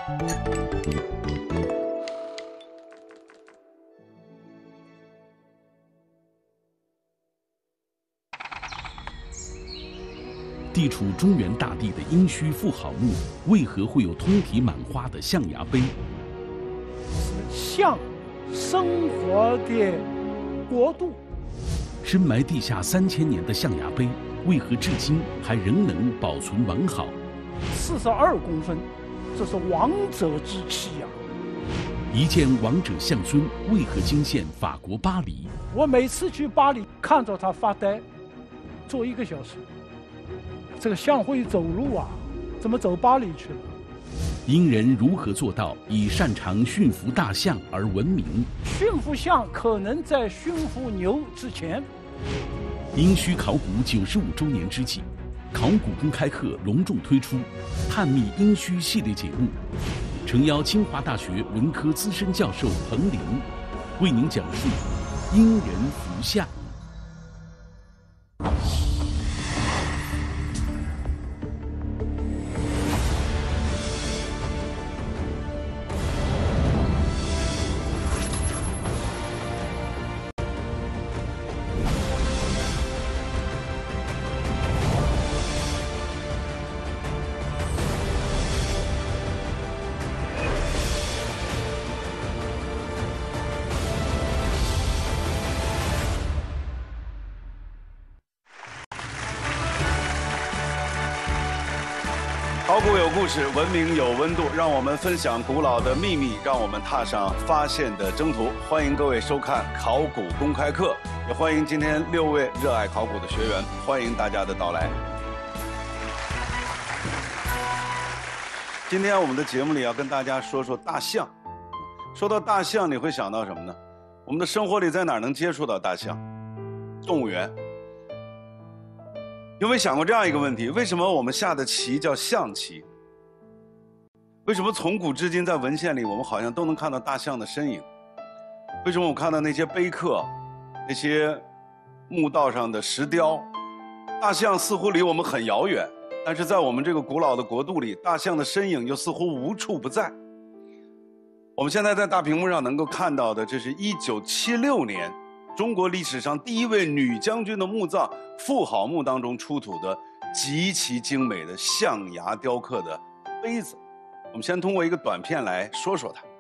地处中原大地的殷墟妇好墓，为何会有通体满花的象牙碑？ 象，生活的国度。 深埋地下3000年的象牙碑，为何至今还仍能保存完好 ？42公分，这是王者之气呀！ 一件王者象孙，为何惊现法国巴黎？ 我每次去巴黎，看着他发呆，坐1个小时。这个象会走路啊，怎么走巴黎去了？ 殷人如何做到以擅长驯服大象而闻名？ 驯服象可能在驯服牛之前。 殷墟考古95周年之际，考古公开课隆重推出探秘殷墟系列节目，诚邀清华大学文科资深教授彭林为您讲述殷人服象。 考古有故事，文明有温度，让我们分享古老的秘密，让我们踏上发现的征途。欢迎各位收看考古公开课，也欢迎今天6位热爱考古的学员，欢迎大家的到来。今天我们的节目里要跟大家说说大象。说到大象，你会想到什么呢？我们的生活里在哪儿能接触到大象？动物园。有没有想过这样一个问题？为什么我们下的棋叫象棋？为什么从古至今在文献里我们好像都能看到大象的身影？为什么我看到那些碑刻、那些墓道上的石雕，大象似乎离我们很遥远，但是在我们这个古老的国度里，大象的身影又似乎无处不在。我们现在在大屏幕上能够看到的，这是1976年中国历史上第一位女将军的墓葬妇好墓当中出土的极其精美的象牙雕刻的杯子。我们先通过一个短片来说说它。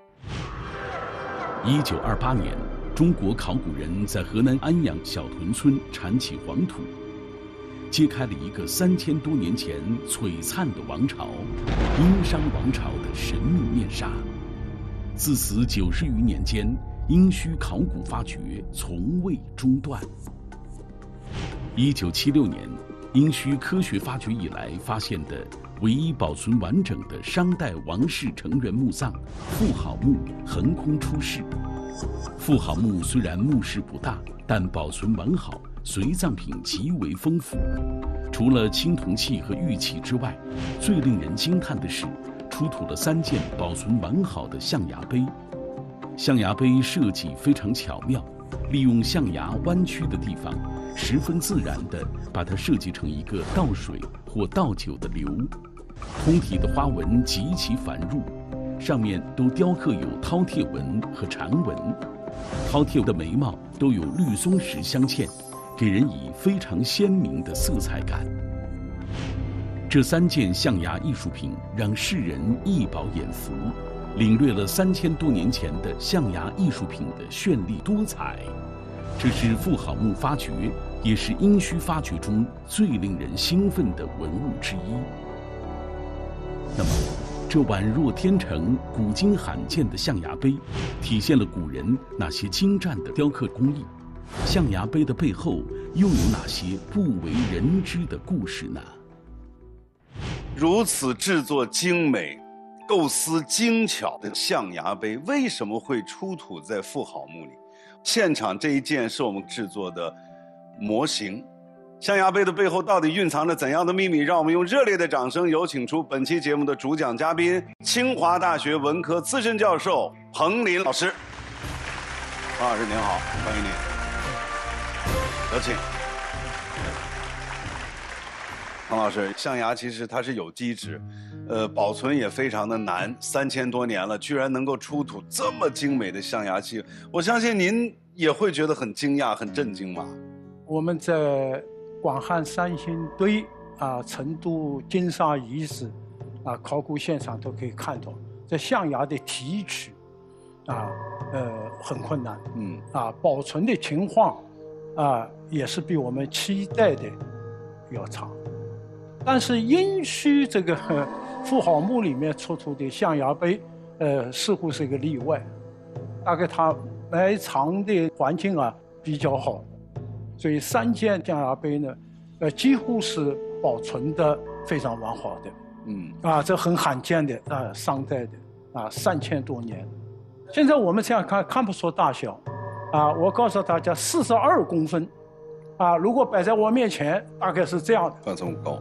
1928年，中国考古人在河南安阳小屯村铲起黄土，揭开了一个3000多年前璀璨的王朝——殷商王朝的神秘面纱。自此90余年间，殷墟考古发掘从未中断。1976年，殷墟科学发掘以来发现的唯一保存完整的商代王室成员墓葬妇好墓横空出世。妇好墓虽然墓室不大，但保存完好，随葬品极为丰富。除了青铜器和玉器之外，最令人惊叹的是，出土了3件保存完好的象牙杯。象牙杯设计非常巧妙，利用象牙弯曲的地方，十分自然地把它设计成一个倒水或倒酒的流。通体的花纹极其繁缛，上面都雕刻有饕餮纹和蝉纹，饕餮的眉毛都有绿松石镶嵌，给人以非常鲜明的色彩感。这3件象牙艺术品让世人一饱眼福，领略了3000多年前的象牙艺术品的绚丽多彩。这是妇好墓发掘，也是殷墟发掘中最令人兴奋的文物之一。那么，这宛若天成、古今罕见的象牙杯，体现了古人那些精湛的雕刻工艺。象牙杯的背后又有哪些不为人知的故事呢？ 如此制作精美、构思精巧的象牙杯，为什么会出土在妇好墓里？现场这一件是我们制作的模型。象牙杯的背后到底蕴藏着怎样的秘密？让我们用热烈的掌声有请出本期节目的主讲嘉宾，清华大学文科资深教授彭林老师。彭老师您好，欢迎您，有请。 彭老师，象牙其实它是有机质，保存也非常的难，3000多年了，居然能够出土这么精美的象牙器，我相信您也会觉得很惊讶、很震惊吧？ 我们在广汉三星堆成都金沙遗址考古现场都可以看到，这象牙的提取很困难，保存的情况也是比我们期待的要差。但是殷墟这个妇好墓里面出土的象牙杯，似乎是一个例外，大概它埋藏的环境比较好，所以3件象牙杯呢，几乎是保存的非常完好的，这很罕见的商代的3000多年。现在我们这样看不出大小，我告诉大家42公分，如果摆在我面前，大概是这样的， 这么高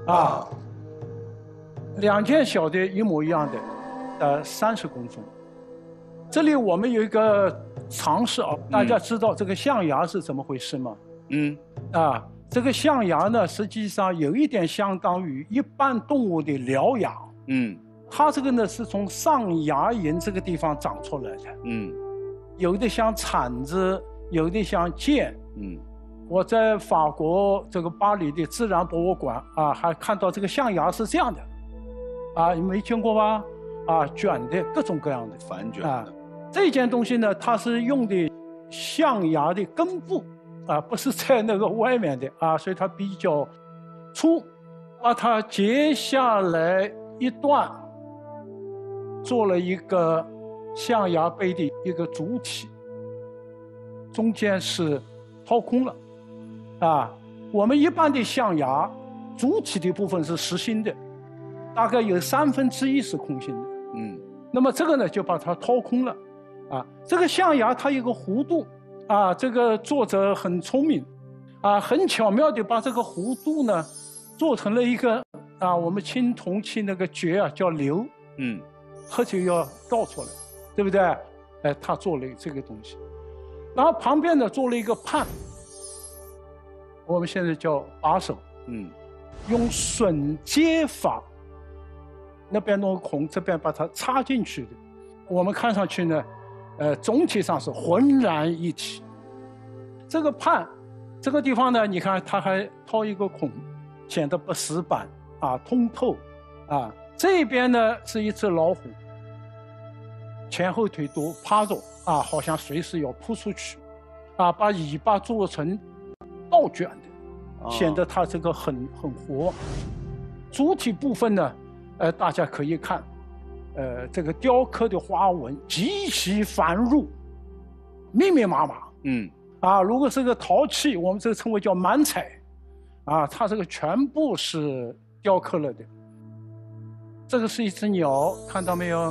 ，2件小的一模一样的，30公分。这里我们有一个常识大家知道这个象牙是怎么回事吗？这个象牙呢，实际上有一点相当于一般动物的獠牙，它这个呢是从上牙龈这个地方长出来的，有的像铲子，有的像剑，我在法国这个巴黎的自然博物馆还看到这个象牙是这样的，你没见过吧？卷的各种各样的反卷的。 这件东西呢，它是用的象牙的根部，不是在那个外面的所以它比较粗，把它截下来一段，做了一个象牙杯的一个主体，中间是掏空了，我们一般的象牙主体的部分是实心的，大概有1/3是空心的，那么这个呢就把它掏空了，这个象牙它有个弧度，这个作者很聪明，很巧妙地把这个弧度呢做成了一个我们青铜器那个爵叫流，喝酒要倒出来，对不对？他做了这个东西，然后旁边呢做了一个判，我们现在叫把手，用榫接法，那边弄个孔，这边把它插进去的，我们看上去呢，总体上是浑然一体。这个判，这个地方呢，你看它还掏一个孔，显得不死板通透这边呢是一只老虎，前后腿都趴着好像随时要扑出去把尾巴做成倒卷的，显得它这个很活。主体部分呢，大家可以看，这个雕刻的花纹极其繁缛，密密麻麻。如果是个陶器，我们这个称为叫满彩，它这个全部是雕刻了的。这个是一只鸟，看到没有？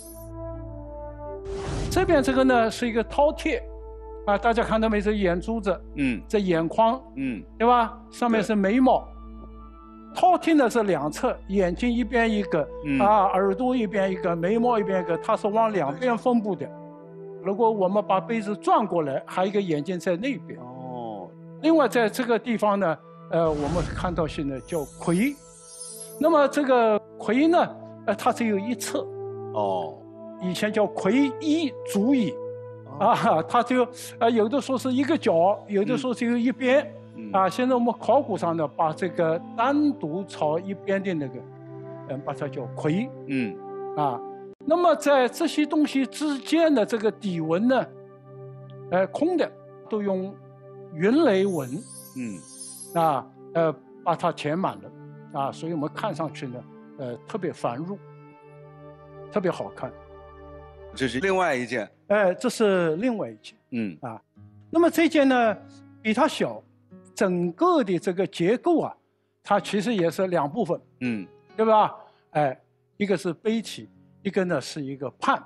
这边这个呢是一个饕餮，大家看到没？这眼珠子，这眼眶，对吧？上面是眉毛。饕餮呢是2侧，眼睛一边一个，耳朵一边一个，眉毛一边一个，它是往2边分布的。如果我们把杯子转过来，还有一个眼睛在那边。另外在这个地方呢，我们看到现在叫魁。那么这个魁呢，它只有一侧。以前叫魁一足矣，它就有的说是一个角，有的说只有一边。现在我们考古上呢，把这个单独朝一边的那个，把它叫魁，那么在这些东西之间的这个底纹呢，空的都用云雷纹，把它填满了，所以我们看上去呢，特别繁缛，特别好看。 这是另外一件， 这是另外一件，那么这件呢比它小。整个的这个结构它其实也是2部分，对吧？一个是杯体，一个呢是一个判，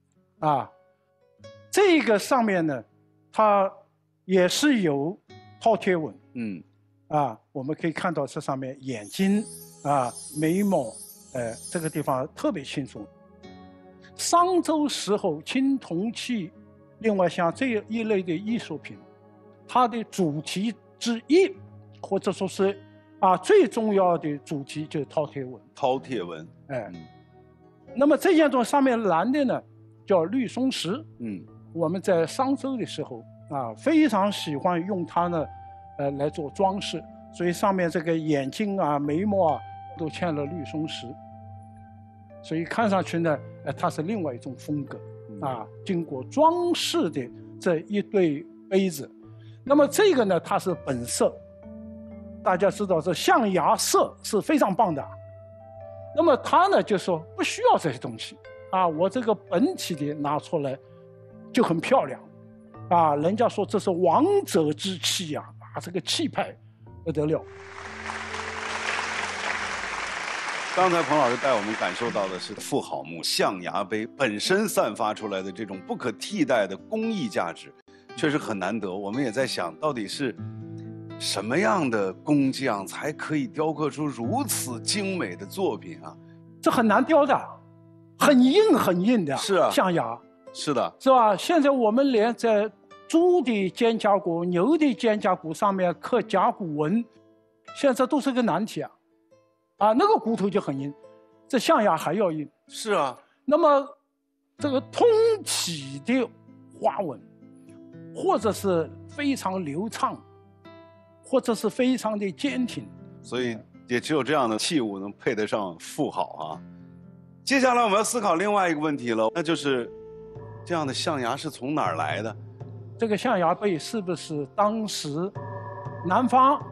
这个上面呢，它也是有饕餮纹，我们可以看到这上面眼睛眉毛，这个地方特别清楚。商周时候青铜器，另外像这一类的艺术品，它的主题之一，或者说是最重要的主题就是饕餮纹。 饕餮纹， 那么这件东西上面蓝的呢，叫绿松石。我们在商周的时候非常喜欢用它呢，来做装饰，所以上面这个眼睛眉毛都嵌了绿松石，所以看上去呢，它是另外一种风格经过装饰的这一对杯子。那么这个呢，它是本色。大家知道这象牙色是非常棒的，那么他呢就说不需要这些东西我这个本体的拿出来就很漂亮人家说这是王者之气这个气派不得了。 刚才彭老师带我们感受到的是富好木象牙杯本身散发出来的这种不可替代的工艺价值，确实很难得。我们也在想，到底是什么样的工匠才可以雕刻出如此精美的作品这很难雕的，很硬很硬的。 是象牙。 是的， 是吧？现在我们连在猪的肩胛骨、牛的肩胛骨上面刻甲骨文，现在都是个难题那个骨头就很硬，这象牙还要硬。 是那么这个通体的花纹，或者是非常流畅，或者是非常的坚挺， 所以也只有这样的器物能配得上富好接下来我们要思考另外一个问题了，那就是这样的象牙是从哪儿来的？ 这个象牙杯是不是当时南方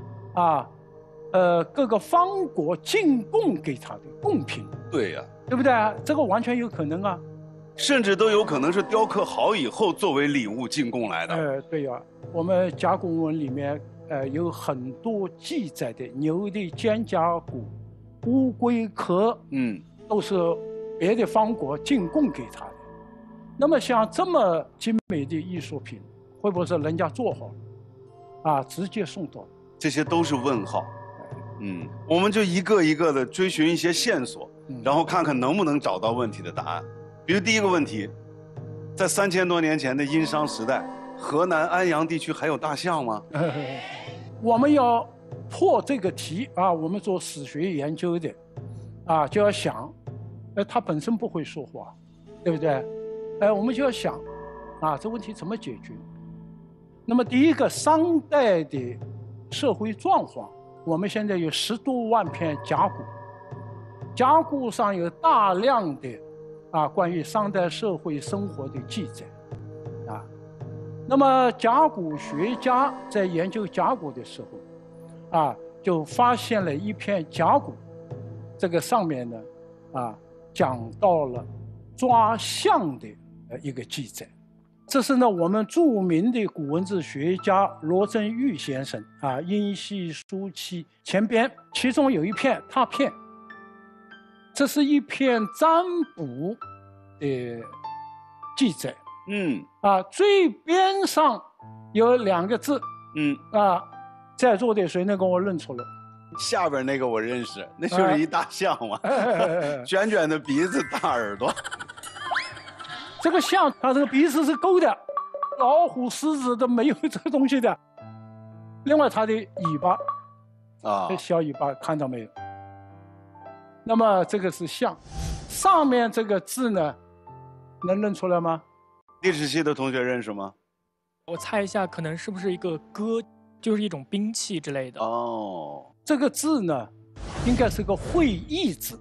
各个方国进贡给他的贡品？ 对呀， 对不对？这个完全有可能甚至都有可能是雕刻好以后作为礼物进贡来的。 对呀，我们甲骨文里面有很多记载的牛的肩胛骨、乌龟壳，都是别的方国进贡给他的。那么像这么精美的艺术品，会不会是人家做好了直接送到？ 这些都是问号。我们就一个一个的追寻一些线索，然后看看能不能找到问题的答案。比如第一个问题，在3000多年前的殷商时代，河南安阳地区还有大象吗？ 我们要破这个题我们做史学研究的就要想，他本身不会说话，对不对？我们就要想这问题怎么解决？那么第一个，商代的社会状况，我们现在有10多万片甲骨，甲骨上有大量的关于商代社会生活的记载那么甲骨学家在研究甲骨的时候就发现了一片甲骨，这个上面呢讲到了抓象的一个记载。这是呢我们著名的古文字学家罗振玉先生殷系书契前编，其中有一片拓片，这是一篇占卜的记载。最边上有2个字，在座的谁能给我认出来？ 下边那个我认识，那就是一大象嘛，卷卷的鼻子，大耳朵。 这个象，它这个鼻子是勾的，老虎、狮子都没有这个东西的。另外，它的尾巴小尾巴看到没有？那么这个是象，上面这个字呢，能认出来吗？ 历史系的同学认识吗？ 我猜一下，可能是不是一个戈，就是一种兵器之类的。 这个字呢，应该是个会意字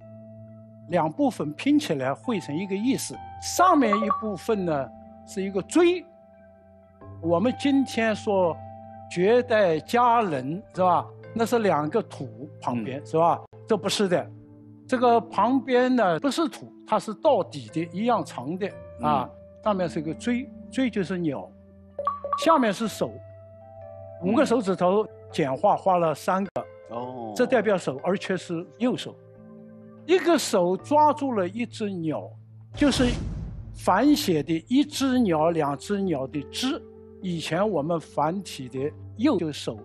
，2部分拼起来汇成一个意思。上面一部分呢是一个锥，我们今天说绝代佳人是吧？那是2个土旁边是吧？这不是的，这个旁边呢不是土，它是到底的一样长的上面是个锥，锥就是鸟，下面是手，5个手指头简化画了3个，这代表手，而且是右手，一个手抓住了一只鸟，就是繁写的一只鸟、2只鸟的只，以前我们繁体的右就是手，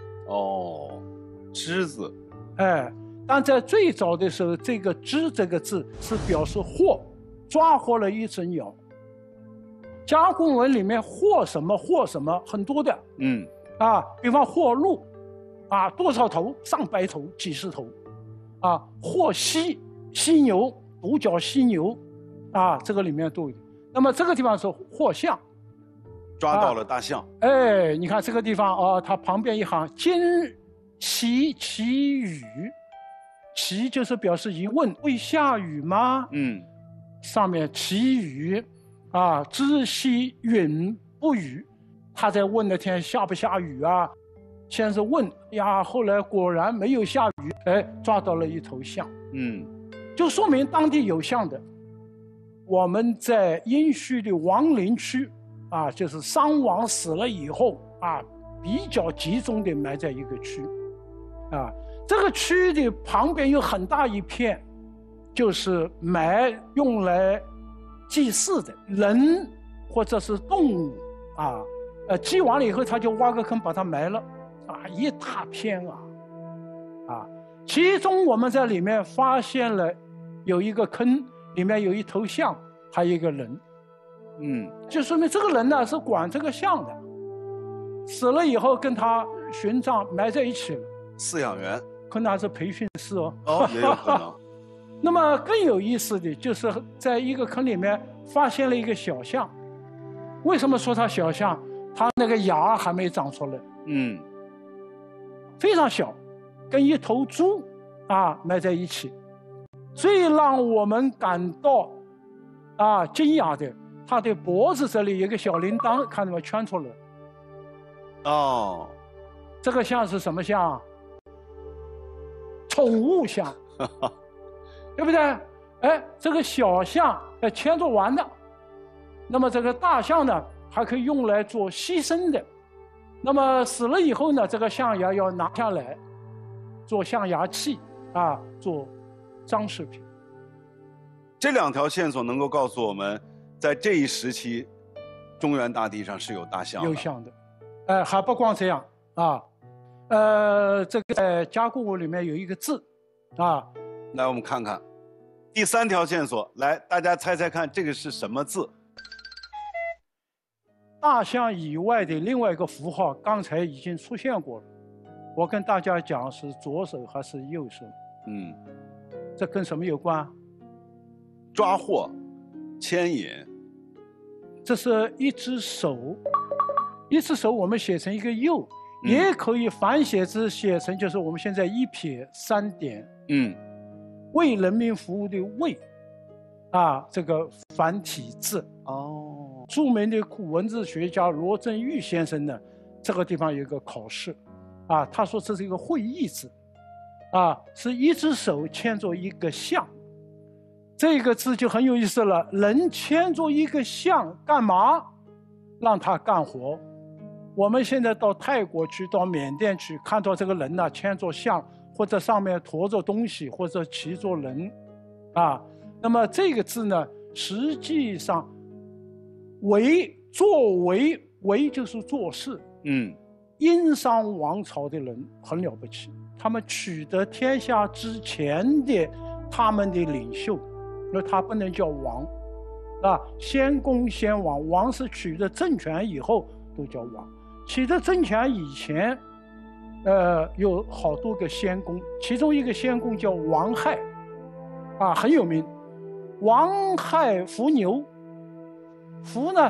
只字， 但在最早的时候，这个只这个字是表示获，抓获了一只鸟。甲骨文里面获什么获什么很多的，比方获鹿， 啊，多少头？上百头、几十头，啊，或犀牛、独角犀牛，啊，这个里面都有。那么这个地方是或象， 抓到了大象。 哎，你看这个地方啊，它旁边一行今其语，其就是表示疑问，会下雨吗？上面其语，啊，知悉允不雨，他在问那天下不下雨啊？先是问呀，后来果然没有下雨，哎，抓到了一头象。就说明当地有象的。我们在殷墟的亡灵区，啊，就是伤亡死了以后啊，比较集中的埋在一个区，啊，这个区的旁边有很大一片，就是埋用来祭祀的人或者是动物，啊，祭完了以后他就挖个坑把它埋了，啊，一大片啊，啊，其中我们在里面发现了有一个坑。里面有一头象，还有一个人，就说明这个人呢是管这个象的，死了以后跟他殉葬埋在一起了。 饲养员， 可能还是培训师哦。 哦，也有可能。 那么更有意思的就是在一个坑里面发现了一个小象，为什么说它小象？它那个牙还没长出来，非常小，跟一头猪啊埋在一起。最让我们感到啊惊讶的，它的脖子这里有个小铃铛，看到没？圈出来。 哦， 这个象是什么象？宠物象，对不对？哎，这个小象牵着玩的，那么这个大象呢，还可以用来做牺牲的。那么死了以后呢，这个象牙要拿下来，做象牙器啊，做装饰品。 这两条线索能够告诉我们，在这一时期，中原大地上是有大象的。 有象的，还不光这样啊，这个在甲骨文里面有一个字，啊， 来我们看看，第三条线索，来大家猜猜看，这个是什么字？ 大象以外的另外一个符号，刚才已经出现过了。我跟大家讲是左手还是右手？这跟什么有关？ 抓获、牵引。 这是一只手，一只手我们写成一个右，也可以反写字写成就是我们现在一撇三点，为人民服务的为，啊，这个繁体字。 哦， 著名的古文字学家罗振玉先生呢，这个地方有一个考试，啊，他说这是一个会意字，啊，是一只手牵着一个象。这个字就很有意思了，人牵着一个象干嘛？让他干活。我们现在到泰国去，到缅甸去，看到这个人呢，牵着象，或者上面驮着东西，或者骑着人，啊，那么这个字呢，实际上作为就是做事。殷商王朝的人很了不起，他们取得天下之前的他们的领袖。因为他不能叫王，啊，先公先王，王是取得政权以后都叫王。取得政权以前，有好多个先公，其中一个先公叫王亥，啊，很有名。王亥伏牛，伏呢，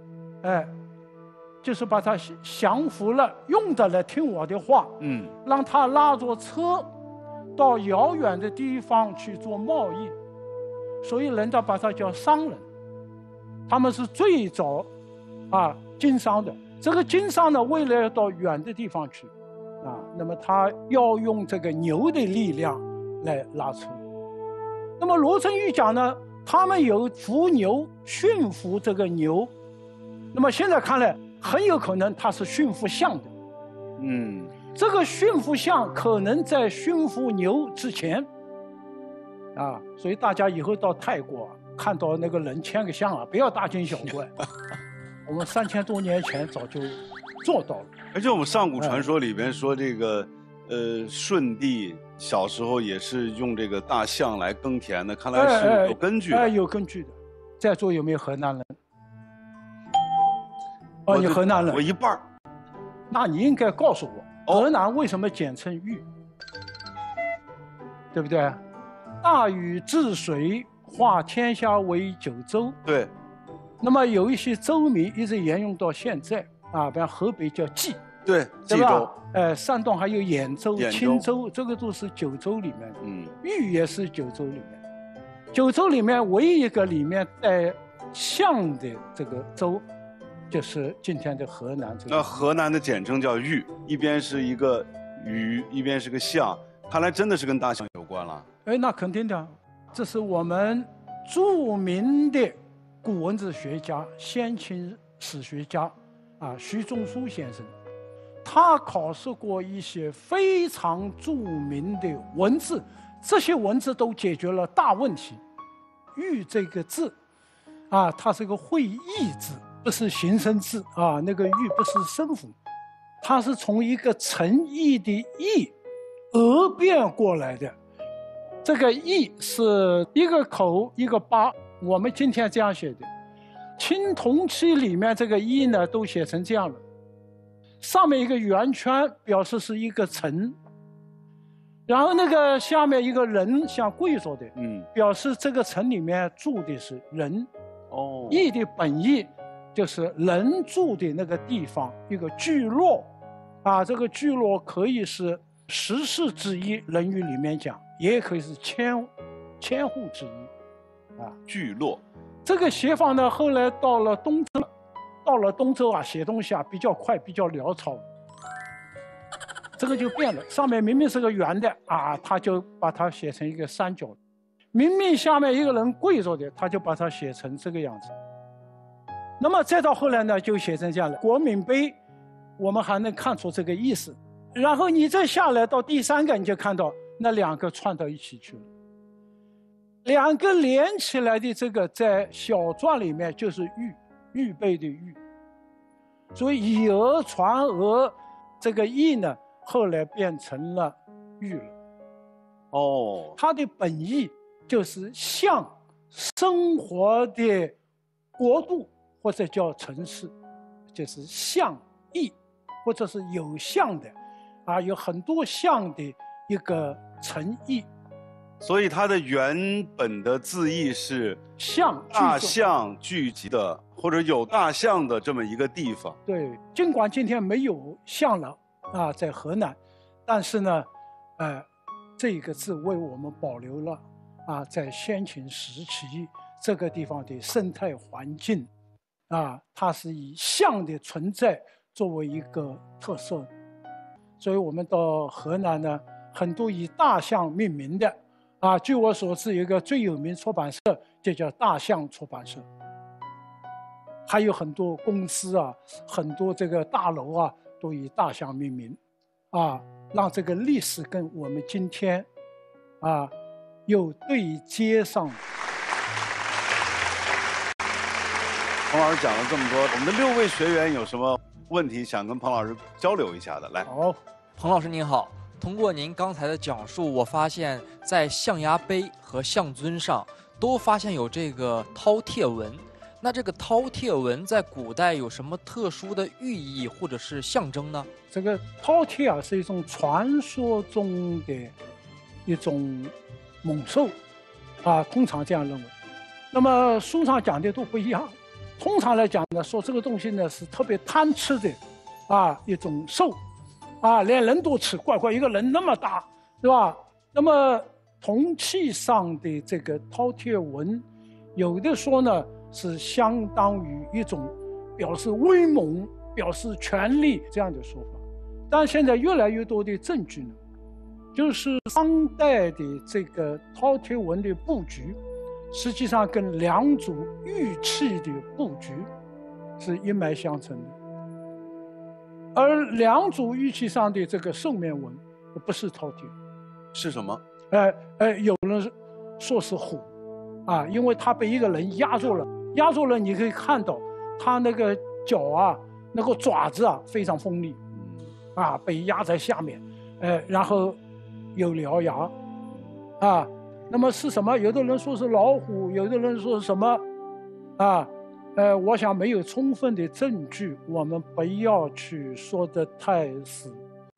就是把他降服了，用得来听我的话，让他拉着车到遥远的地方去做贸易。所以人家把它叫商人，他们是最早啊经商的。这个经商呢，为了要到远的地方去，啊，那么他要用这个牛的力量来拉车。那么罗振玉讲呢，他们有伏牛驯服这个牛，那么现在看来很有可能他是驯服象的。这个驯服象可能在驯服牛之前。啊，所以大家以后到泰国看到那个人牵个象啊，不要大惊小怪。我们3000多年前早就做到了。 而且我们上古传说里边说，这个舜帝小时候也是用这个大象来耕田的，看来是有根据的。 有根据的。在座有没有河南人？哦，你河南人？ 我一半。 那你应该告诉我， 河南为什么简称豫？对不对？大禹治水，化天下为九州。 对。 那么有一些州名一直沿用到现在啊，比方河北叫冀， 对，冀对吧州。 山东还有兖州、青州，这个都是九州里面的。豫也是九州里面。九州里面唯一一个里面带象的这个州，就是今天的河南这个。 那河南的简称叫豫，一边是一个禹，一边是个象，看来真的是跟大象有关了。 哎，那肯定的，这是我们著名的古文字学家、先秦史学家啊，徐仲书先生，他考试过一些非常著名的文字，这些文字都解决了大问题。豫这个字啊，它是个会意字，不是形声字啊，那个豫不是声符，它是从一个诚意的意讹变过来的。这个意是一个口一个八，我们今天这样写的。青铜器里面这个一呢，都写成这样了，上面一个圆圈表示是一个城，然后那个下面一个人像跪着的，表示这个城里面住的是人。哦，义的本意就是人住的那个地方，一个聚落，啊，这个聚落可以是10室之一，《论语》里面讲，也可以是千户之一，啊， 聚落。 这个写法呢，后来到了东周啊，写东西啊比较快，比较潦草，这个就变了。上面明明是个圆的啊，他就把它写成一个三角；明明下面一个人跪着的，他就把它写成这个样子。那么再到后来呢，就写成这样了。国民碑，我们还能看出这个意思。然后你再下来到第3个，你就看到那2个串到一起去了。2个连起来的这个，在小篆里面就是预备的预，所以以讹传讹，这个义呢，后来变成了豫了。哦，它的本意就是像生活的国度或者叫城市，就是像义，或者是有象的，啊，有很多象的一个城邑。 所以它的原本的字义是象， 大象聚集的，或者有大象的这么一个地方。 对，尽管今天没有象了啊，在河南，但是呢，这个字为我们保留了啊，在先秦时期这个地方的生态环境，啊，它是以象的存在作为一个特色，所以我们到河南呢，很多以大象命名的。啊，据我所知，有一个最有名出版社就叫大象出版社，还有很多公司啊，很多这个大楼啊，都以大象命名，啊，让这个历史跟我们今天，啊，又对接上。 彭老师讲了这么多，我们的6位学员有什么问题想跟彭老师交流一下的？来， 好， 彭老师您好。通过您刚才的讲述，我发现，在象牙碑和象尊上都发现有这个饕餮纹。那这个饕餮纹在古代有什么特殊的寓意或者是象征呢？ 这个饕餮啊，是一种传说中的一种猛兽，啊，通常这样认为。那么书上讲的都不一样。通常来讲呢，说这个东西呢是特别贪吃的，啊，一种兽。啊，连人都吃，怪一个人那么大，对吧？那么铜器上的这个饕餮纹，有的说呢是相当于一种表示威猛、表示权力这样的说法，但现在越来越多的证据呢，就是商代的这个饕餮纹的布局，实际上跟良渚玉器的布局是一脉相承的。而良渚玉器上的这个兽面纹不是饕餮， 是什么？ 有人说是虎，啊，因为它被一个人压住了，你可以看到它那个脚啊，那个爪子啊非常锋利，啊，被压在下面，然后有獠牙，啊，那么是什么？有的人说是老虎，有的人说是什么，啊。我想没有充分的证据，我们不要去说得太死。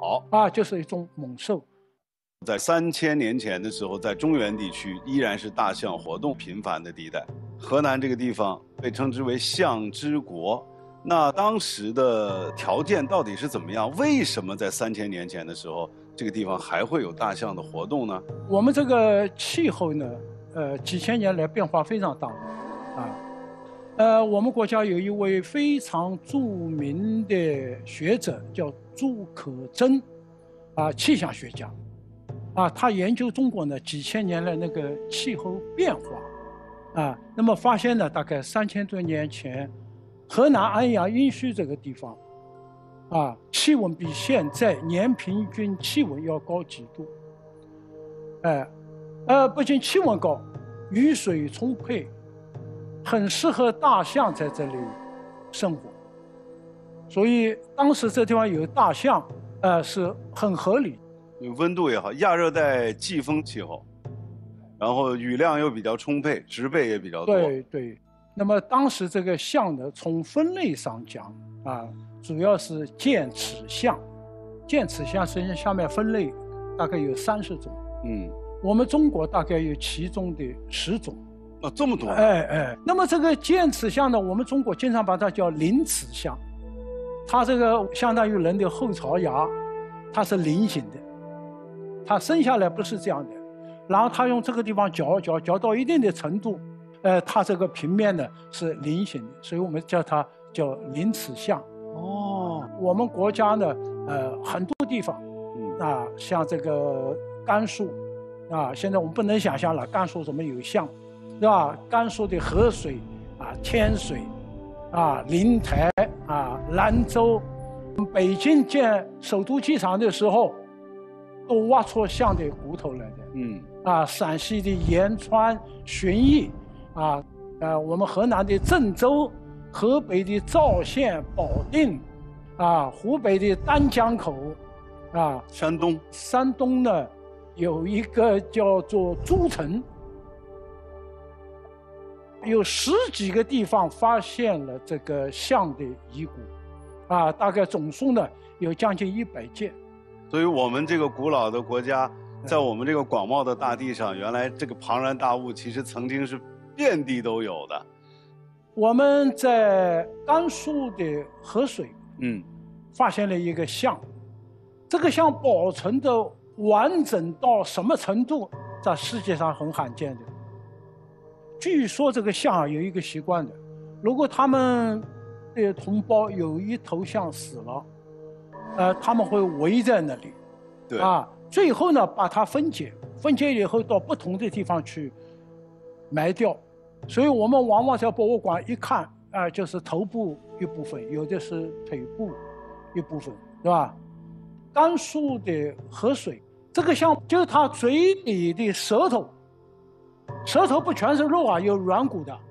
就是一种猛兽。 在3000年前的时候，在中原地区依然是大象活动频繁的地带。河南这个地方被称之为象之国。那当时的条件到底是怎么样？为什么在3000年前的时候，这个地方还会有大象的活动呢？ 我们这个气候呢，几千年来变化非常大，我们国家有一位非常著名的学者叫朱可桢，气象学家，他研究中国呢几千年来那个气候变化，那么发现呢，大概3000多年前，河南安阳殷墟这个地方，气温比现在年平均气温要高几度，不仅气温高，雨水充沛，很适合大象在这里生活，所以当时这地方有大象，是很合理。 温度也好，亚热带季风气候，然后雨量又比较充沛，植被也比较多。 对。那么当时这个象呢，从分类上讲，主要是剑齿象。剑齿象实际上下面分类大概有30种。我们中国大概有其中的10种。 这么多。 那么这个剑齿象呢，我们中国经常把它叫鳞齿象，它这个相当于人的后槽牙，它是菱形的，它生下来不是这样的，然后它用这个地方嚼到一定的程度，它这个平面呢是菱形的，所以我们叫它叫鳞齿象。我们国家呢，很多地方，像这个甘肃，现在我们不能想象了，甘肃怎么有象，是吧？甘肃的河水，天水，灵台，兰州，北京建首都机场的时候，都挖出象的骨头来的。陕西的延川、旬邑，我们河南的郑州，河北的赵县、保定，湖北的丹江口，山东呢有一个叫做诸城，有10几个地方发现了这个象的遗骨，大概总数呢有将近100件。 所以我们这个古老的国家，在我们这个广袤的大地上，原来这个庞然大物其实曾经是遍地都有的。 我们在甘肃的河水，发现了一个象，这个象保存的完整到什么程度，在世界上很罕见的。据说这个象有一个习惯的，如果他们的同胞有一头象死了，他们会围在那里，最后呢把它分解以后到不同的地方去埋掉。所以我们往往在博物馆一看，就是头部一部分，有的是腿部一部分，对吧？甘肃的河水，这个象就是它嘴里的舌头不全是肉有软骨的，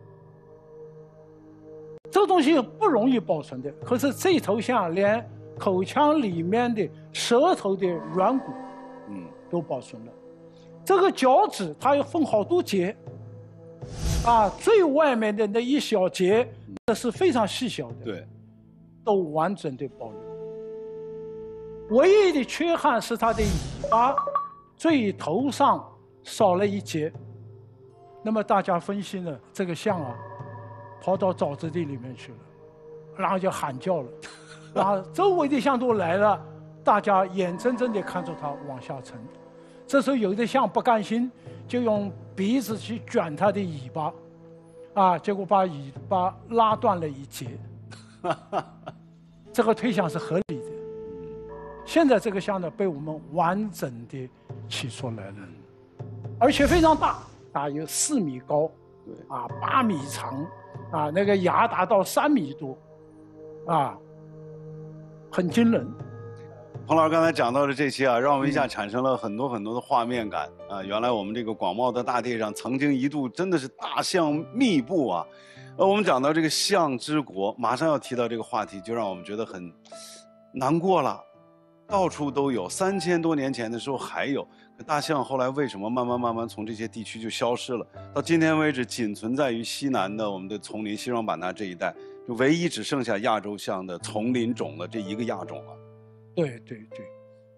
这个东西不容易保存的。可是这头象连口腔里面的舌头的软骨，都保存了。这个脚趾它要分好多节，最外面的那一小节，这是非常细小的，都完整的保留。唯一的缺憾是它的尾巴最头上少了一节。那么大家分析呢，这个象跑到沼泽地里面去了，然后就喊叫了，然后周围的象都来了，大家眼睁睁地看着它往下沉。这时候有的象不甘心，就用鼻子去卷它的尾巴，结果把尾巴拉断了一截。这个推想是合理的。现在这个象呢，被我们完整的取出来了，而且非常大，有4米高，8米长，那个牙达到3米多，很惊人。 彭老师刚才讲到的这些让我们一下产生了很多的画面感原来我们这个广袤的大地上，曾经一度真的是大象密布我们讲到这个象之国，马上要提到这个话题，就让我们觉得很难过了。到处都有，3000多年前的时候还有，可大象后来为什么慢慢从这些地区就消失了？到今天为止，仅存在于西南的我们的丛林西双版纳这一带，就唯一只剩下亚洲象的丛林种的这一个亚种了。 对。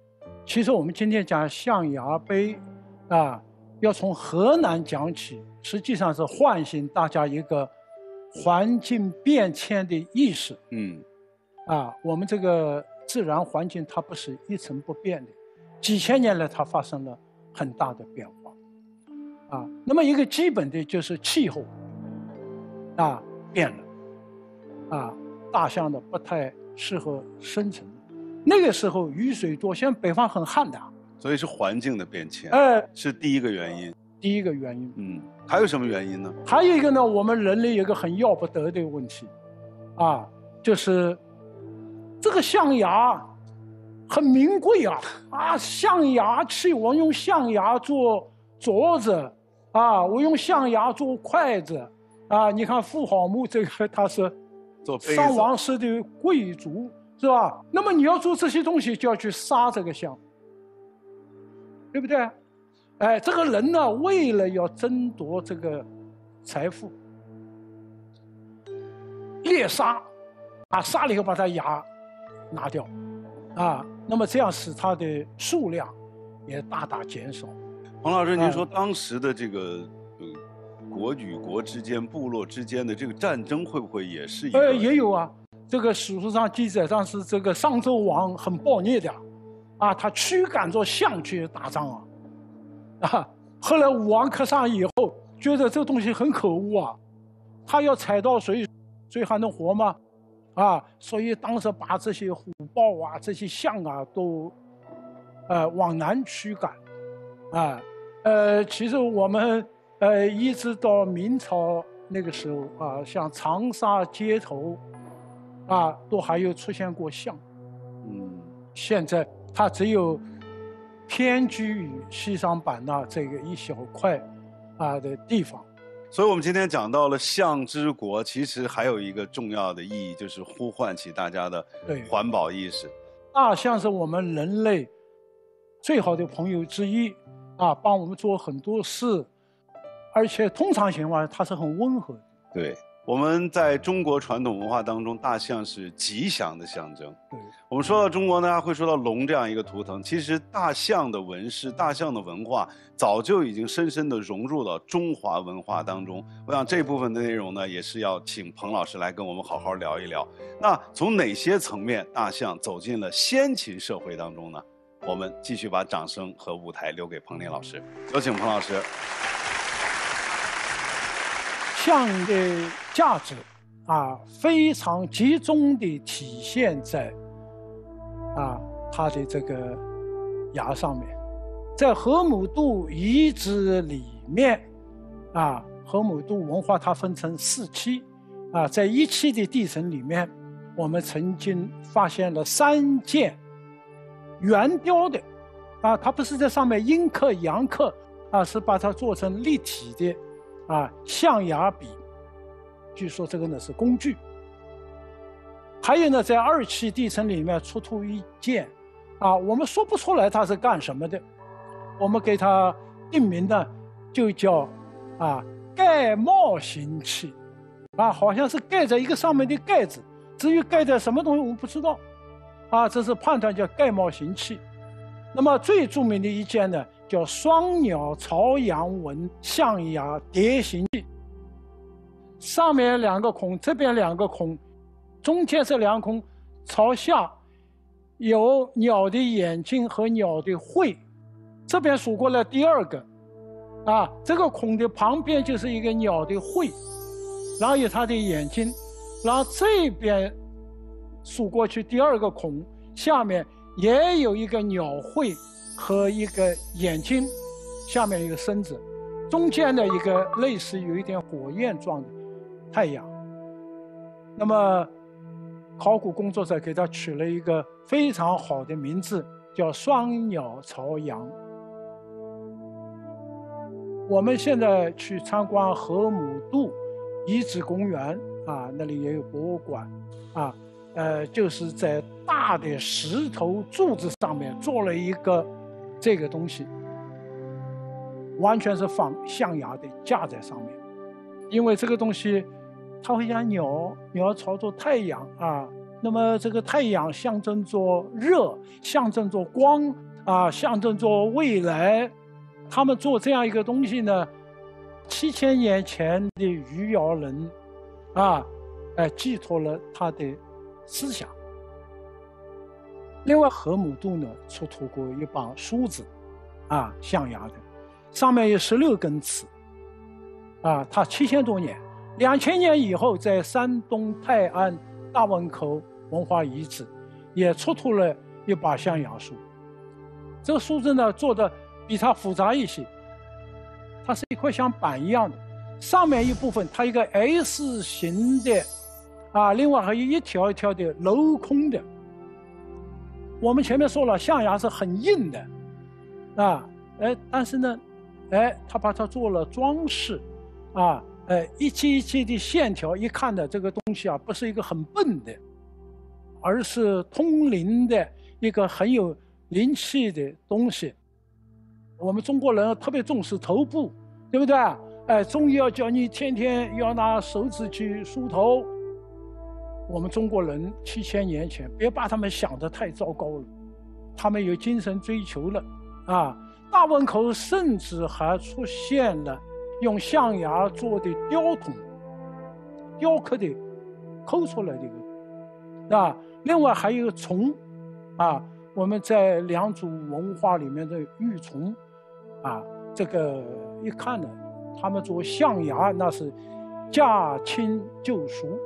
其实我们今天讲象牙碑，啊，要从河南讲起，实际上是唤醒大家一个环境变迁的意识。我们这个自然环境它不是一成不变的，几千年来它发生了很大的变化。那么一个基本的就是气候，变了，大象的不太适合生存。那个时候雨水多，现在北方很旱的， 所以是环境的变迁，是第一个原因。 第一个原因， 还有什么原因呢？ 还有一个呢，我们人类有一个很要不得的问题，就是这个象牙很名贵象牙器，我用象牙做镯子，我用象牙做筷子，你看妇好墓这个他是商王室的贵族，是吧？那么你要做这些东西，就要去杀这个象，对不对？这个人呢，为了要争夺这个财富，猎杀，杀了以后把他牙拿掉，那么这样使它的数量也大大减少。 彭老师，您说当时的这个国与国之间、部落之间的这个战争，会不会也是一个？ 也有啊。这个史书上记载，当时这个商纣王很暴虐的，他驱赶着象去打仗后来武王克上以后，觉得这个东西很可恶他要踩到水还能活吗？所以当时把这些虎豹这些象都往南驱赶其实我们一直到明朝那个时候像长沙街头都还有出现过象。现在它只有偏居于西双版纳这个一小块的地方。 所以我们今天讲到了象之国，其实还有一个重要的意义，就是呼唤起大家的环保意识。 大象是我们人类最好的朋友之一帮我们做很多事，而且通常情况下它是很温和的。 对，我们在中国传统文化当中，大象是吉祥的象征。 对， 我们说到中国呢，会说到龙这样一个图腾。其实大象的纹饰、大象的文化，早就已经深深地融入到中华文化当中。我想这部分的内容呢，也是要请彭老师来跟我们好好聊一聊。那从哪些层面，大象走进了先秦社会当中呢？我们继续把掌声和舞台留给彭林老师，有请彭老师。 象的价值非常集中地体现在它的这个牙上面。在河姆渡遗址里面河姆渡文化它分成4期在1期的地层里面，我们曾经发现了3件圆雕的它不是在上面阴刻阳刻是把它做成立体的象牙笔，据说这个呢是工具。还有呢，在2期地层里面出土一件我们说不出来它是干什么的，我们给它定名呢就叫盖帽形器好像是盖在一个上面的盖子，至于盖在什么东西我们不知道这是判断叫盖帽形器。那么最著名的一件呢叫双鸟朝阳纹象牙蝶形器，上面2个孔，这边2个孔，中间这2个孔朝下有鸟的眼睛和鸟的喙，这边数过来第2个这个孔的旁边就是一个鸟的喙，然后有它的眼睛，然后这边数过去第2个孔下面也有一个鸟喙和一个眼睛，下面一个身子，中间的一个类似有一点火焰状的太阳。那么考古工作者给它取了一个非常好的名字，叫双鸟朝阳。我们现在去参观河姆渡遗址公园那里也有博物馆就是在大的石头柱子上面做了一个这个东西，完全是仿象牙的架在上面。因为这个东西它会像鸟朝着太阳那么这个太阳象征着热，象征着光象征着未来。他们做这样一个东西呢，7000年前的余姚人寄托了他的思想。另外，河姆渡呢出土过一把梳子，象牙的，上面有16根刺，它7000多年，2000年以后，在山东泰安大汶口文化遗址也出土了一把象牙梳。这个梳子呢做的比它复杂一些，它是一块像板一样的，上面一部分它一个 S 型的，另外还有一条一条的镂空的。我们前面说了，象牙是很硬的，但是呢，它把它做了装饰，一节一节的线条，一看的这个东西不是一个很笨的，而是通灵的一个很有灵气的东西。我们中国人特别重视头部，对不对？中医要叫你天天要拿手指去梳头。我们中国人7000年前，别把他们想得太糟糕了，他们有精神追求了，大汶口甚至还出现了用象牙做的雕筒，雕刻的抠出来的一个，另外还有一个虫，我们在良渚文化里面的玉琮，这个一看呢，他们做象牙那是驾轻就熟。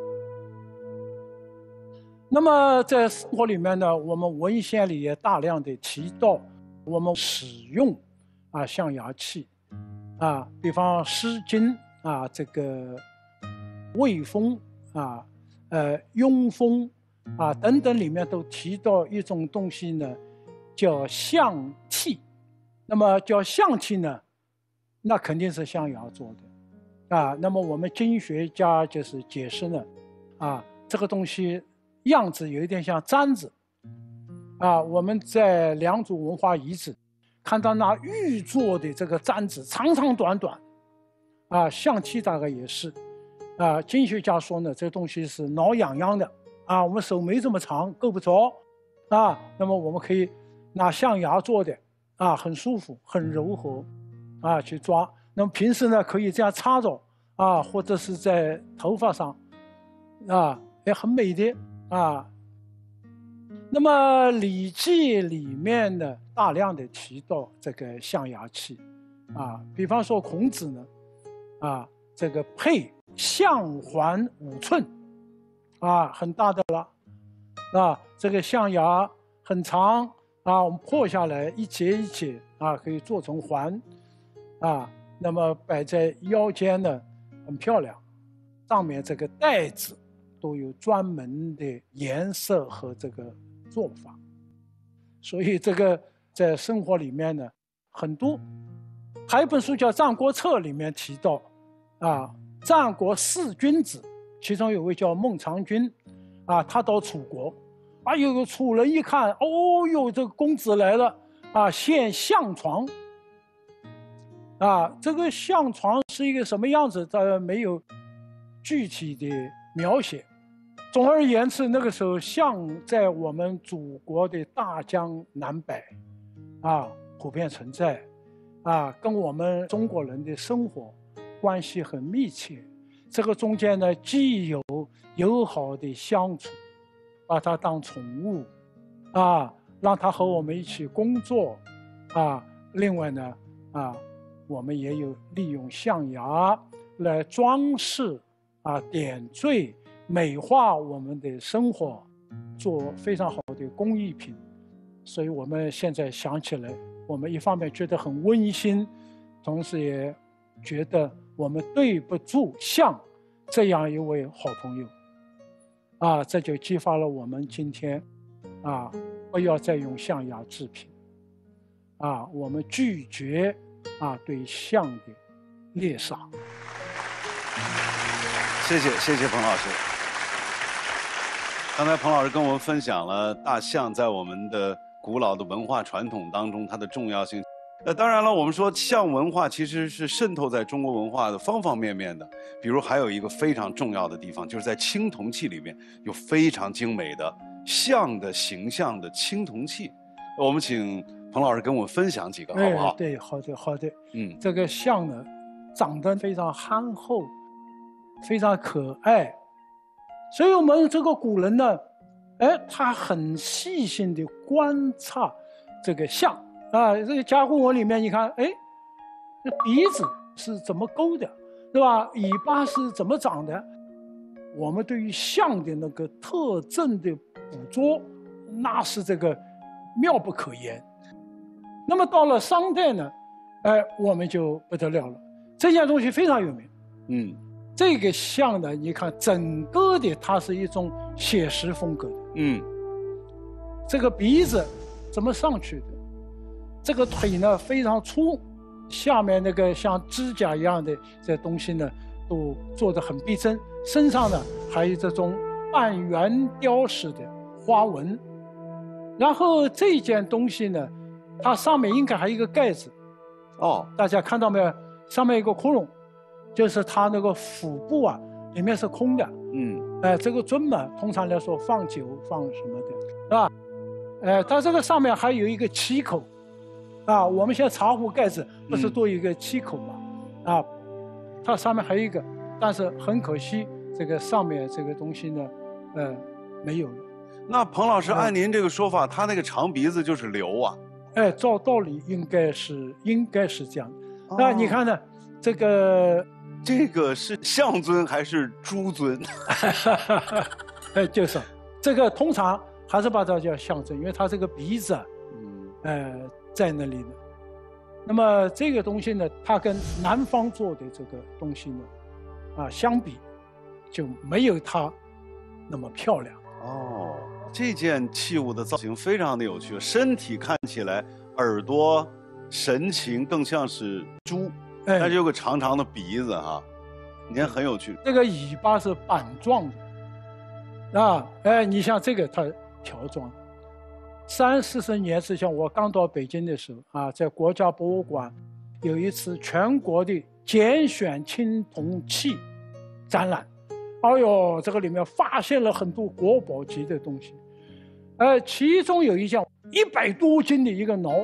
那么在生活里面呢，我们文献里也大量的提到我们使用象牙器，比方《诗经》这个卫风庸风等等里面都提到一种东西呢，叫象屉。那么叫象屉呢，那肯定是象牙做的，那么我们经学家就是解释呢，这个东西样子有一点像簪子，我们在良渚文化遗址看到那玉做的这个簪子，长长短短，象屉大概也是，经学家说呢，这个东西是挠痒痒的，我们手没这么长，够不着，那么我们可以拿象牙做的，很舒服，很柔和，去抓。那么平时呢，可以这样插着，或者是在头发上，也很美的。那么《礼记》里面呢，大量的提到这个象牙器，比方说孔子呢，这个佩象环5寸，很大的了，这个象牙很长，我们破下来一节一节，可以做成环，那么摆在腰间呢，很漂亮，上面这个带子都有专门的颜色和这个做法，所以这个在生活里面呢很多。还有一本书叫《战国策》，里面提到，战国4君子，其中有位叫孟尝君，他到楚国，有个楚人一看，哦哟，这个公子来了，献象床，这个象床是一个什么样子，他没有具体的描写。总而言之，那个时候象在我们祖国的大江南北，普遍存在，跟我们中国人的生活关系很密切。这个中间呢，既有友好的相处，把它当宠物，让它和我们一起工作，另外呢，我们也有利用象牙来装饰，点缀。美化我们的生活，做非常好的工艺品，所以我们现在想起来，我们一方面觉得很温馨，同时也觉得我们对不住象这样一位好朋友，这就激发了我们今天，不要再用象牙制品，我们拒绝对象的猎杀。 谢谢彭老师。刚才彭老师跟我们分享了大象在我们的古老的文化传统当中它的重要性。当然了，我们说象文化其实是渗透在中国文化的方方面面的。比如还有一个非常重要的地方，就是在青铜器里面有非常精美的象的形象的青铜器。我们请彭老师跟我们分享几个好不好？ 对，好的，好的。 这个象呢，长得非常憨厚，非常可爱，所以我们这个古人呢，他很细心的观察这个象啊，这个甲骨文里面你看，这鼻子是怎么勾的，对吧？尾巴是怎么长的？我们对于象的那个特征的捕捉，那是这个妙不可言。那么到了商代呢，我们就不得了了，这件东西非常有名。这个象呢，你看整个的它是一种写实风格的。这个鼻子怎么上去的？这个腿呢非常粗，下面那个像指甲一样的这东西呢，都做得很逼真。身上呢还有这种半圆雕式的花纹。然后这件东西呢，它上面应该还有一个盖子。大家看到没有？上面有个窟窿，就是它那个腹部啊，里面是空的。这个尊嘛，通常来说放酒放什么的，是吧？它这个上面还有一个七口，我们现在茶壶盖子不是都有一个七口嘛？它上面还有一个，但是很可惜，这个上面这个东西呢，没有了。 那彭老师，按您这个说法，他那个长鼻子就是瘤啊？ 照道理应该是这样。那你看呢？这个是象尊还是猪尊？ 就是这个通常还是把它叫象尊，因为它这个鼻子在那里呢。那么这个东西呢，它跟南方做的这个东西呢，相比就没有它那么漂亮。 这件器物的造型非常的有趣，身体看起来耳朵神情更像是猪，但是有个长长的鼻子哈，你看很有趣。这个尾巴是板状的，你像这个它条状的。30-40年之前，我刚到北京的时候在国家博物馆有一次全国的拣选青铜器展览。这个里面发现了很多国宝级的东西，其中有一件100多斤的一个挠，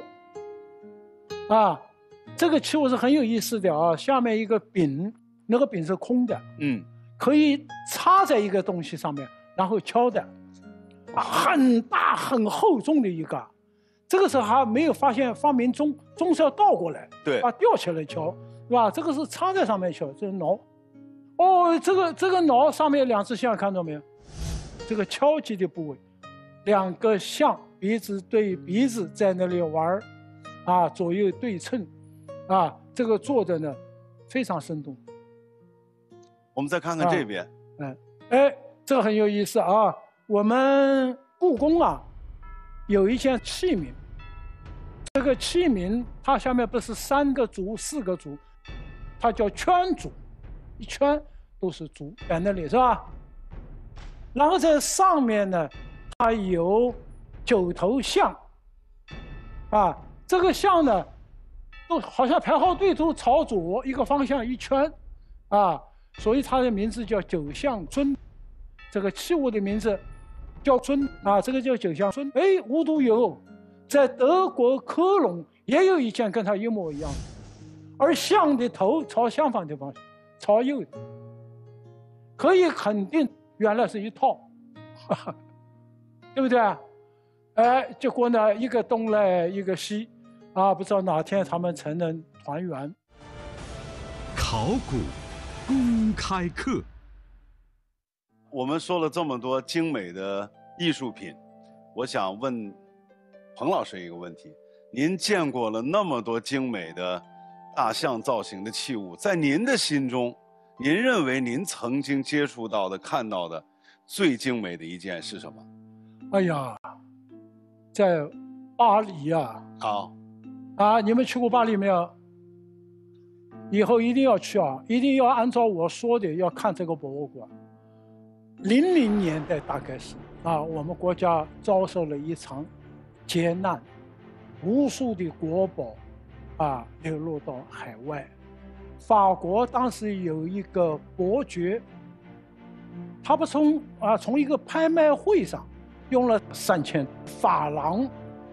这个器物是很有意思的下面一个柄，那个柄是空的，可以插在一个东西上面，然后敲的，很大很厚重的一个，这个时候还没有发现发明钟是要倒过来， 对， 吊起来敲，是吧？这个是插在上面敲，这是挠。这个挠上面2只象看到没有？这个敲击的部位，2个象鼻子对鼻子在那里玩左右对称，这个做的呢非常生动。 我们再看看这边， 这个很有意思我们故宫有一件器皿，这个器皿它下面不是3个足4个足，它叫圈足。一圈都是足在那里是吧？然后在上面呢，它有9头象，这个象呢，都好像排号队都朝左一个方向一圈，所以它的名字叫9象尊。这个器物的名字叫尊这个叫9象尊。无独有偶，在德国科隆也有一件跟它一模一样的，而象的头朝相反的方向。朝右的，可以肯定原来是一套，对不对？结果呢，一个东来一个西，不知道哪天他们才能团圆。 考古公开课， 我们说了这么多精美的艺术品，我想问彭老师一个问题：您见过了那么多精美的大象造型的器物，在您的心中，您认为您曾经接触到的、看到的最精美的一件是什么？ 在巴黎你们去过巴黎没有？以后一定要去一定要按照我说的要看这个博物馆。00年代大概是我们国家遭受了一场劫难，无数的国宝流落到海外。法国当时有一个伯爵，他不从一个拍卖会上用了3000法郎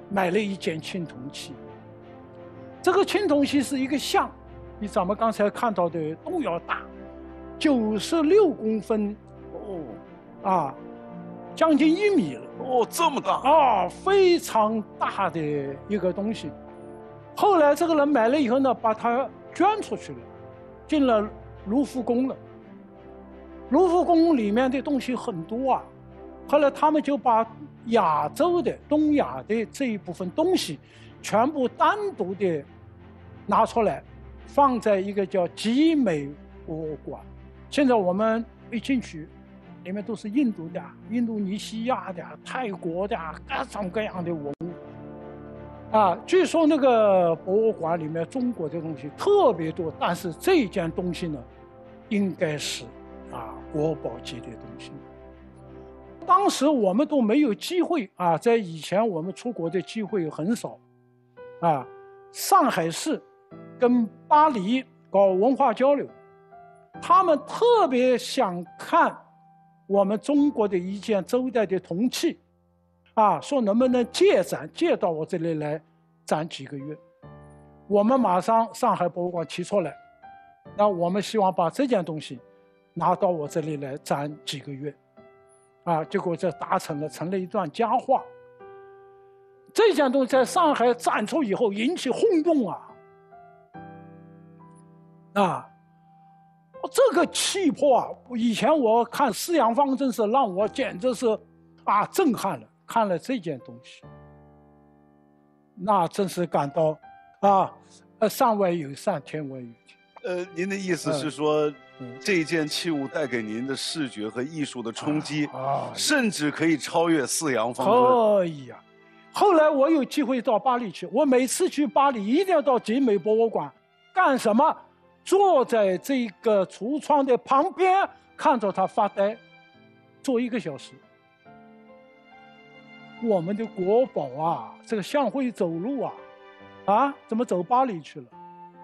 买了一件青铜器。这个青铜器是一个像，比咱们刚才看到的都要大，96公分，将近1米了。 这么大非常大的一个东西。后来这个人买了以后呢，把它捐出去了，进了卢浮宫了。卢浮宫里面的东西很多啊，后来他们就把亚洲的、东亚的这一部分东西，全部单独的拿出来，放在一个叫集美博物馆。现在我们一进去，里面都是印度的、印度尼西亚的、泰国的各种各样的文物。据说那个博物馆里面中国的东西特别多，但是这件东西呢，应该是国宝级的东西。当时我们都没有机会在以前我们出国的机会很少上海市跟巴黎搞文化交流，他们特别想看我们中国的一件周代的铜器说能不能借展，借到我这里来展几个月。我们马上上海博物馆提出来，那我们希望把这件东西拿到我这里来展几个月结果这达成了，成了一段佳话。这件东西在上海展出以后引起轰动这个气魄以前我看四羊方真是让我简直是震撼了。看了这件东西，那真是感到山外有山，天外有天。 您的意思是说，这件器物带给您的视觉和艺术的冲击，甚至可以超越四羊方阵。 可以后来我有机会到巴黎去，我每次去巴黎一定要到集美博物馆，干什么？坐在这个橱窗的旁边，看着它发呆，坐1个小时。我们的国宝这个向会走路怎么走巴黎去了？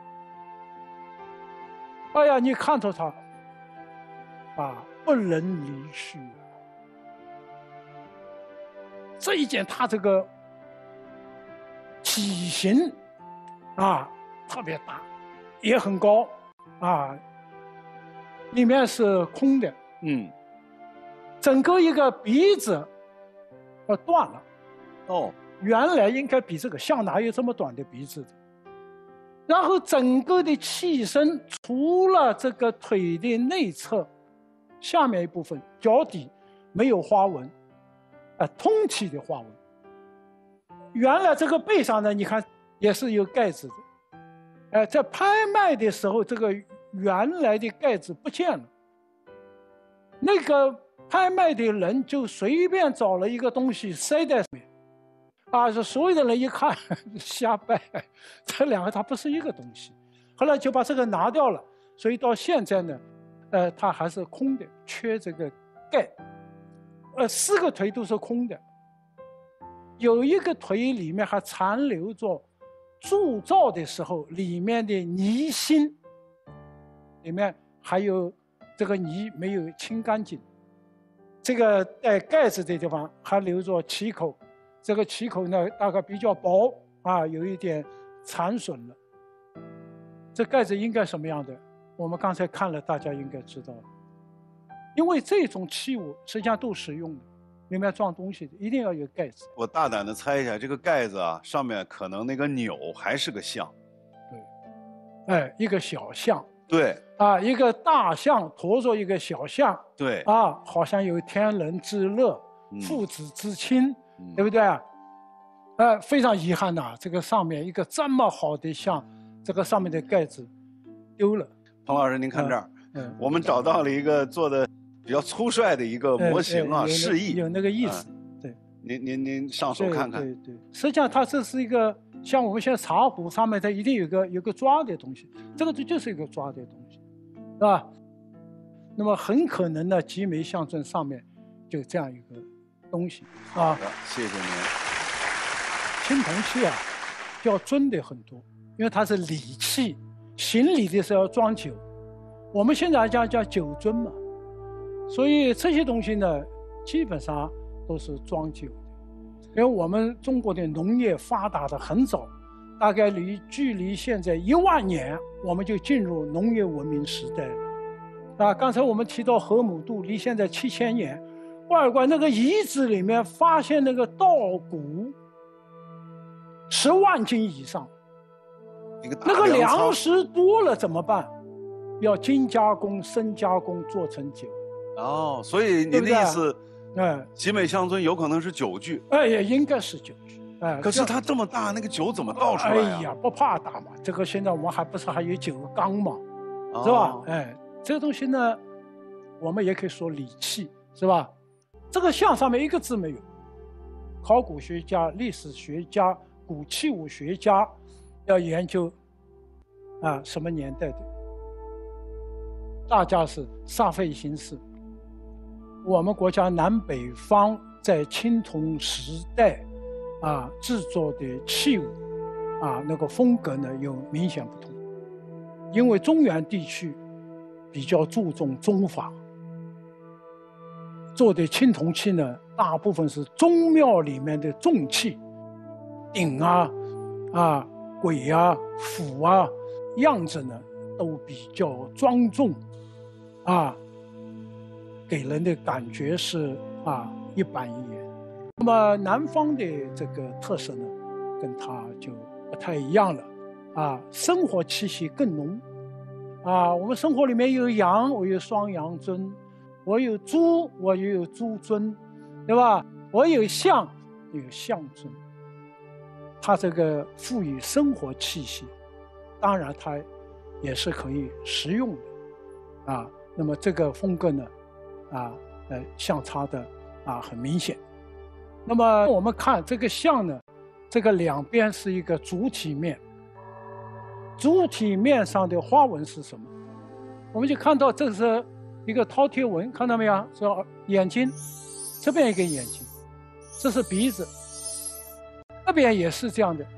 哎呀，你看着它不能离去。这一件它这个体型特别大，也很高里面是空的，整个一个鼻子断了，原来应该比这个像哪有这么短的鼻子的？然后整个的器身除了这个腿的内侧下面一部分脚底没有花纹，通体的花纹。原来这个背上呢，你看也是有盖子的，在拍卖的时候，这个原来的盖子不见了，那个拍卖的人就随便找了一个东西塞在上面，所有的人一看瞎掰，这两个它不是一个东西。后来就把这个拿掉了，所以到现在呢，它还是空的，缺这个盖，4个腿都是空的，有一个腿里面还残留着铸造的时候里面的泥芯，里面还有这个泥没有清干净。这个带盖子的地方还留着起口，这个起口呢大概比较薄有一点残损了。这盖子应该什么样的？我们刚才看了，大家应该知道了。因为这种器物实际上都实用的，里面装东西的一定要有盖子。 我大胆的猜一下，这个盖子上面可能那个钮还是个象。 对，一个小象。 对一个大象驮着一个小象， 对好像有天伦之乐，父子之亲，对不对非常遗憾这个上面一个这么好的象，这个上面的盖子丢了。 彭老师，您看这儿，我们找到了一个做的比较粗率的一个模型示意， 有那个意思。对， 您上手看看。 对，实际上它这是一个。像我们现在茶壶上面它一定有个抓的东西，这个就是一个抓的东西，是吧？那么很可能呢，集美象阵上面就这样一个东西好的，谢谢您。 青铜器要尊的很多，因为它是礼器，行礼的时候要装酒，我们现在叫酒尊嘛，所以这些东西呢，基本上都是装酒的。 因为我们中国的农业发达的很早，大概距离现在1万年，我们就进入农业文明时代了。刚才我们提到河姆渡，离现在7000年，外观那个遗址里面发现那个稻谷10万斤以上，那个粮食多了怎么办？要精加工、深加工做成酒。 哦，所以您的意思， 哎， 集美乡村有可能是酒具， 也应该是酒具。 可是它这么大，那个酒怎么倒出来呀？ 哎呀，不怕大嘛，这个现在我们还有酒缸嘛，是吧？这个东西呢，我们也可以说礼器，是吧？这个像上面一个字没有，考古学家、历史学家、古器物学家要研究什么年代的，大家是煞费心思。我们国家南北方在青铜时代制作的器物那个风格呢有明显不同，因为中原地区比较注重宗法，做的青铜器呢大部分是宗庙里面的重器，鼎簋釜样子呢都比较庄重给人的感觉是一板一眼。那么南方的这个特色呢，跟它就不太一样了生活气息更浓我们生活里面有羊，我有双羊尊；我有猪，我也有猪尊，对吧？我有象，有象尊。它这个赋予生活气息，当然它也是可以食用的那么这个风格呢相差的很明显。那么我们看这个象呢，这个两边是一个主体面，主体面上的花纹是什么？我们就看到这是一个饕餮纹，看到没有？是眼睛，这边一个眼睛，这是鼻子，这边也是这样的。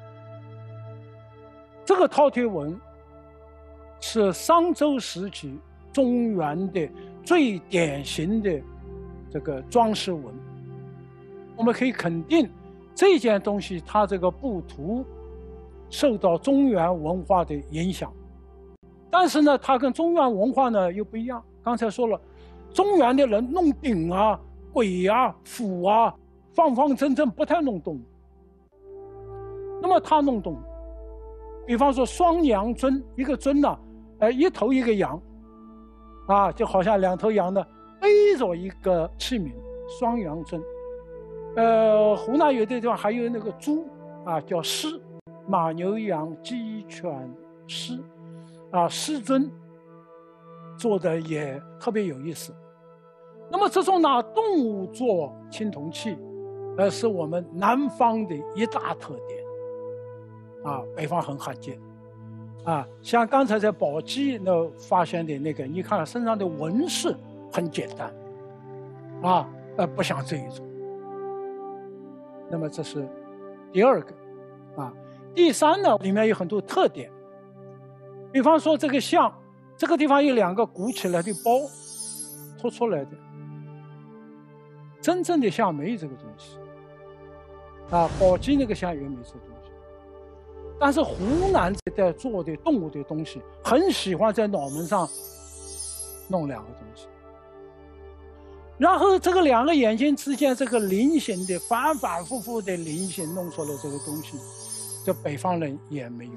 这个饕餮纹是商周时期中原的最典型的这个装饰纹。我们可以肯定，这件东西它这个布图受到中原文化的影响，但是呢，它跟中原文化呢又不一样。刚才说了，中原的人弄鼎簋釜方方正正，不太弄动。那么他弄动，比方说双羊尊，一个尊一头一个羊就好像2头羊呢背着一个器皿，双羊尊。湖南有的地方还有那个猪叫狮，马牛羊鸡犬狮狮尊做的也特别有意思。那么这种拿动物做青铜器是我们南方的一大特点北方很罕见像刚才在宝鸡那发现的那个，你看身上的纹饰很简单不像这一种。那么这是第二个第三呢，里面有很多特点，比方说这个象，这个地方有2个鼓起来的包凸出来的，真正的象没有这个东西宝鸡那个象也没这个东西。但是湖南这带做的动物的东西，很喜欢在脑门上弄2个东西，然后这个2个眼睛之间这个菱形的反反复复的菱形弄出来这个东西，这北方人也没有。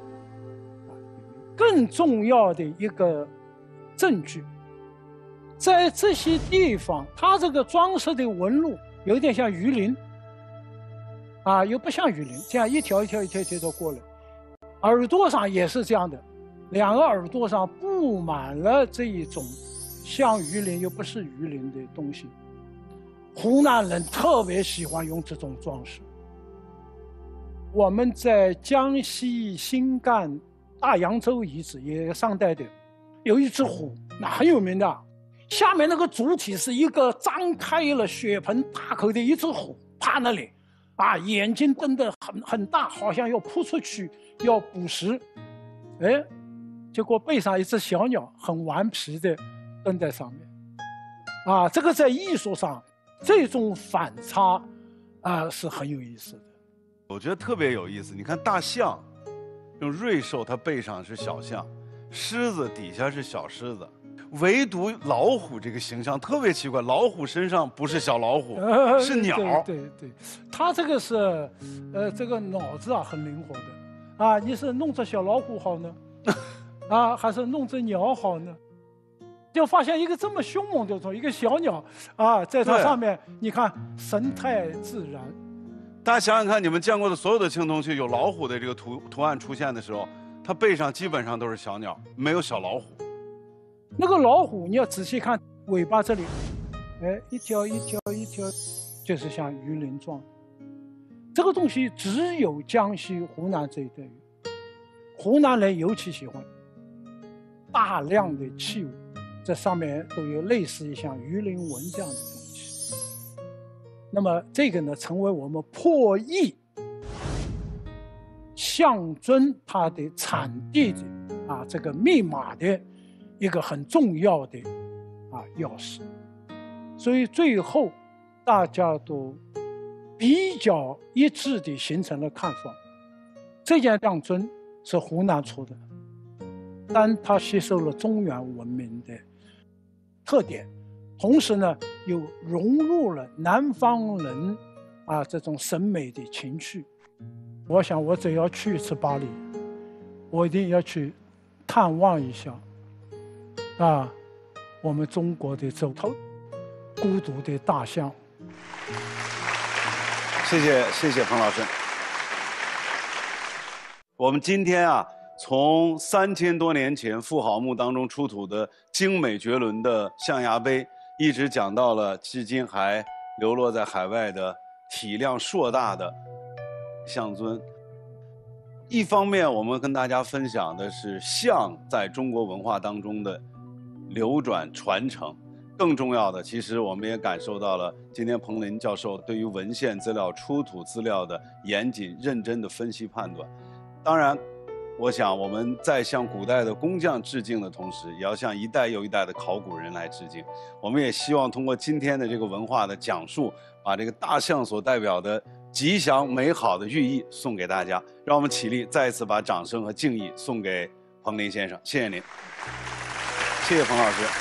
更重要的一个证据，在这些地方，它这个装饰的纹路有点像鱼鳞又不像鱼鳞，这样一条一条的过来。耳朵上也是这样的，2个耳朵上布满了这一种像鱼鳞又不是鱼鳞的东西。湖南人特别喜欢用这种装饰。我们在江西新干大扬州遗址，也上代的，有一只虎，那很有名的，下面那个主体是一个张开了血盆大口的一只虎，趴那里眼睛瞪得很大，好像要扑出去要捕食。结果背上一只小鸟很顽皮的蹲在上面这个在艺术上这种反差是很有意思的。 我觉得特别有意思。你看大象，这种瑞兽它背上是小象，狮子底下是小狮子，唯独老虎这个形象特别奇怪，老虎身上不是小老虎，是鸟。 对，它这个是，这个脑子很灵活的，你是弄只小老虎好呢，还是弄只鸟好呢？就发现一个这么凶猛的虫，一个小鸟在它上面，你看神态自然。 大家想想看，你们见过的所有的青铜器，有老虎的这个图案出现的时候，它背上基本上都是小鸟，没有小老虎。 那个老虎，你要仔细看尾巴这里，一条一条一条，就是像鱼鳞状。这个东西只有江西、湖南这一带有，湖南人尤其喜欢大量的器物，这上面都有类似于像鱼鳞纹这样的东西。那么这个呢，成为我们破译象尊它的产地的这个密码的一个很重要的钥匙。所以最后大家都比较一致地形成了看法，这件象尊是湖南出的，但它吸收了中原文明的特点，同时呢又融入了南方人这种审美的情趣。我想我只要去一次巴黎，我一定要去探望一下我们中国的这头孤独的大象。 谢谢彭老师。我们今天从3000多年前妇好墓当中出土的精美绝伦的象牙杯，一直讲到了至今还流落在海外的体量硕大的象尊。一方面，我们跟大家分享的是象在中国文化当中的流转传承，更重要的，其实我们也感受到了今天彭林教授对于文献资料、出土资料的严谨认真的分析判断。当然，我想我们在向古代的工匠致敬的同时，也要向一代又一代的考古人来致敬。我们也希望通过今天的这个文化的讲述，把这个大象所代表的吉祥美好的寓意送给大家。让我们起立，再一次把掌声和敬意送给彭林先生，谢谢您，谢谢彭老师。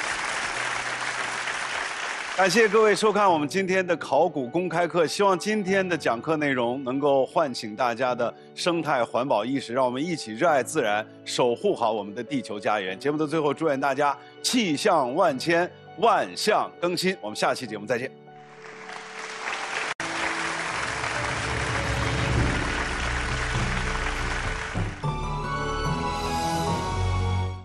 感谢各位收看我们今天的考古公开课，希望今天的讲课内容能够唤醒大家的生态环保意识，让我们一起热爱自然，守护好我们的地球家园。节目的最后，祝愿大家气象万千，万象更新。我们下期节目再见。